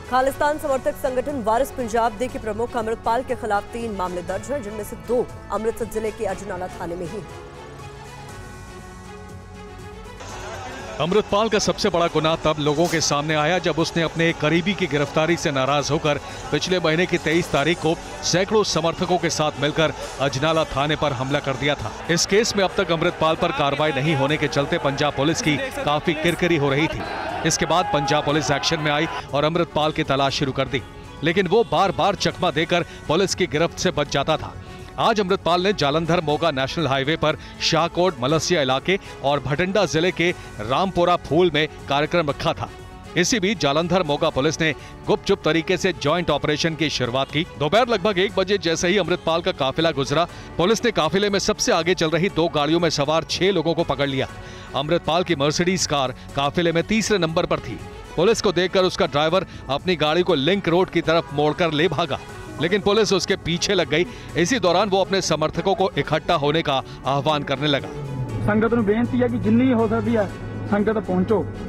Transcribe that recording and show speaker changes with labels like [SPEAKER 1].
[SPEAKER 1] खालिस्तान समर्थक संगठन वारिस पंजाब दे के प्रमुख अमृतपाल के खिलाफ 3 मामले दर्ज हैं, जिनमें से 2 अमृतसर जिले के अजनाला थाने में ही।
[SPEAKER 2] अमृतपाल का सबसे बड़ा गुनाह तब लोगों के सामने आया जब उसने अपने एक करीबी की गिरफ्तारी से नाराज होकर पिछले महीने की 23 तारीख को सैकड़ों समर्थकों के साथ मिलकर अजनाला थाने पर हमला कर दिया था। इस केस में अब तक अमृतपाल पर कार्रवाई नहीं होने के चलते पंजाब पुलिस की काफी किरकिरी हो रही थी। इसके बाद पंजाब पुलिस एक्शन में आई और अमृतपाल की तलाश शुरू कर दी, लेकिन वो बार बार चकमा देकर पुलिस की गिरफ्त से बच जाता था। आज अमृतपाल ने जालंधर मोगा नेशनल हाईवे पर शाहकोट मलसिया इलाके और भटिंडा जिले के रामपुरा फूल में कार्यक्रम रखा था। इसी बीच जालंधर मोगा पुलिस ने गुपचुप तरीके से जॉइंट ऑपरेशन की शुरुआत की। दोपहर लगभग 1 बजे जैसे ही अमृतपाल का काफिला गुजरा, पुलिस ने काफिले में सबसे आगे चल रही 2 गाड़ियों में सवार 6 लोगों को पकड़ लिया। अमृतपाल की मर्सिडीज कार काफिले में तीसरे नंबर पर थी। पुलिस को देखकर उसका ड्राइवर अपनी गाड़ी को लिंक रोड की तरफ मोड़कर ले भागा, लेकिन पुलिस उसके पीछे लग गई। इसी दौरान वो अपने समर्थकों को इकट्ठा होने का आह्वान करने लगा।
[SPEAKER 3] संगत नूं बेनती है कि जिन्नी हो सकती है संगत पहुंचो